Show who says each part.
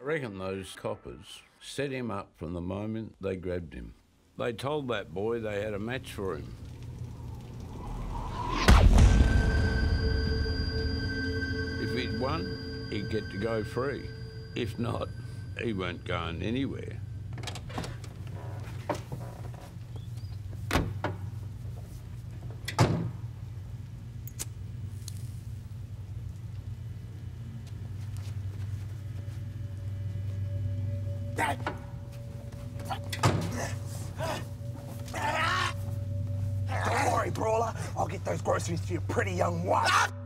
Speaker 1: I reckon those coppers set him up from the moment they grabbed him. They told that boy they had a match for him. If he'd won, he'd get to go free. If not, he weren't going anywhere.
Speaker 2: Don't worry, Brawler. I'll get those groceries to your pretty young wife.